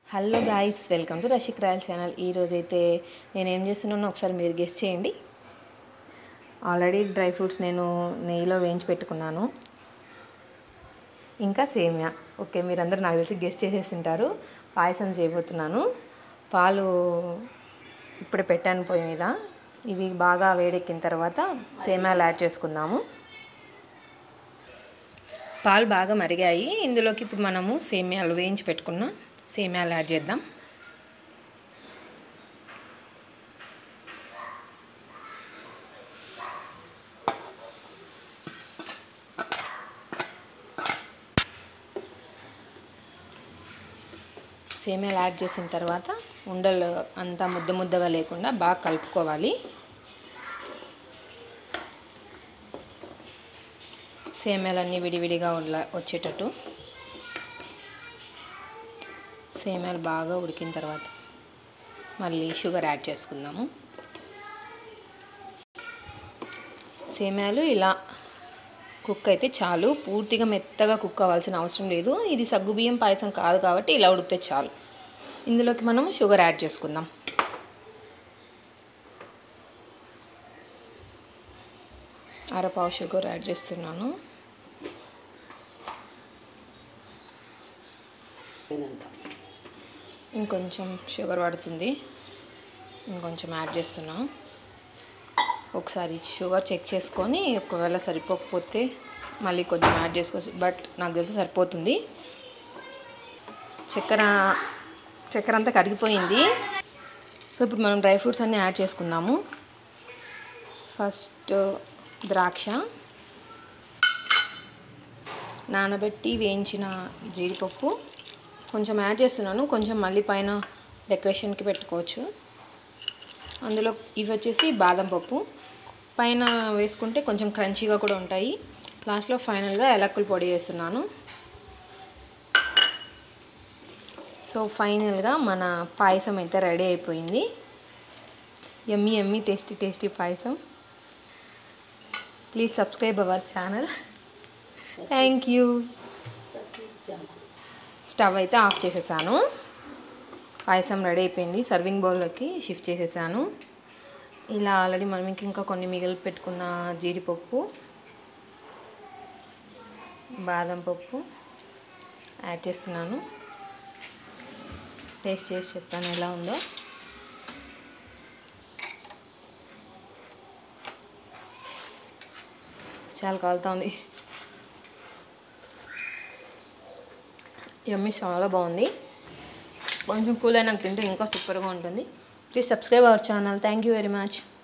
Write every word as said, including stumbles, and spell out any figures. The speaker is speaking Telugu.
Hello guys, welcome to Rashik Royal channel. ఈరోజైతే నేను ఏం చేస్తున్నానో ఒకసారి మీరు గెస్ చేయండి. ఆల్రెడీ డ్రై ఫ్రూట్స్ నేను నెయ్యిలో వేయించి పెట్టుకున్నాను. ఇంకా సేమియా. ఓకే, మీరందరూ నాకు తెలిసి గెస్ చేసేసింటారు. పాయసం చేయబోతున్నాను. పాలు ఇప్పుడు పెట్టాను పొయ్యి మీద. ఇవి బాగా వేడెక్కిన తర్వాత సేమియాలు యాడ్ చేసుకుందాము. పాలు బాగా మరిగాయి. ఇందులోకి ఇప్పుడు మనము సేమియాలు వేయించి పెట్టుకున్నాం సేమియాలు యాడ్ చేద్దాం. సేమియాలు యాడ్ చేసిన తర్వాత ఉండలు అంతా ముద్ద ముద్దగా లేకుండా బాగా కలుపుకోవాలి. సేమియాలన్నీ విడివిడిగా వచ్చేటట్టు సేమియాలు బాగా ఉడికిన తర్వాత మళ్ళీ షుగర్ యాడ్ చేసుకుందాము. సేమియాలు ఇలా కుక్ అయితే చాలు. పూర్తిగా మెత్తగా కుక్ అవ్వాల్సిన అవసరం లేదు. ఇది సగ్గుబియ్యం పాయసం కాదు కాబట్టి ఇలా ఉడికితే చాలు. ఇందులోకి మనం షుగర్ యాడ్ చేసుకుందాం. అరపావు షుగర్ యాడ్ చేస్తున్నాను. ఇంకొంచెం షుగర్ పడుతుంది, ఇంకొంచెం యాడ్ చేస్తున్నాను. ఒకసారి షుగర్ చెక్ చేసుకొని ఒకవేళ సరిపోకపోతే మళ్ళీ కొంచెం యాడ్ చేసుకోవచ్చు, బట్ నాకు తెలిసి సరిపోతుంది. చక్కెర చక్కెర అంతా కరిగిపోయింది. సో ఇప్పుడు మనం డ్రై ఫ్రూట్స్ అన్నీ యాడ్ చేసుకుందాము. ఫస్ట్ ద్రాక్ష, నానబెట్టి వేయించిన జీడిపప్పు కొంచెం యాడ్ చేస్తున్నాను. కొంచెం మళ్ళీ పైన డెకరేషన్కి పెట్టుకోవచ్చు. అందులో ఇవి వచ్చేసి బాదం పప్పు పైన వేసుకుంటే కొంచెం క్రంచీగా కూడా ఉంటాయి. లాస్ట్లో ఫైనల్గా యాలకుల పొడి వేస్తున్నాను. సో ఫైనల్గా మన పాయసం అయితే రెడీ అయిపోయింది. Yummy yummy tasty tasty payasam. Please subscribe our channel. Thank you. Stove అయితే ఆఫ్ చేసేసాను. పాయసం రెడీ అయిపోయింది. సర్వింగ్ బౌల్లోకి షిఫ్ట్ చేసేసాను. ఇలా ఆల్రెడీ మనం ఇంకా కొన్ని మిగిలి పెట్టుకున్న జీడిపప్పు, బాదం పప్పు యాడ్ చేస్తున్నాను. టేస్ట్ చేసి చెప్తాను ఎలా ఉందో. చాలా కాలుతోంది. యమ్మీ, చాలా బాగుంది. కొంచెం కూల్ అయినాక తింటే ఇంకా సూపర్గా ఉంటుంది. Please subscribe our channel. Thank you very much.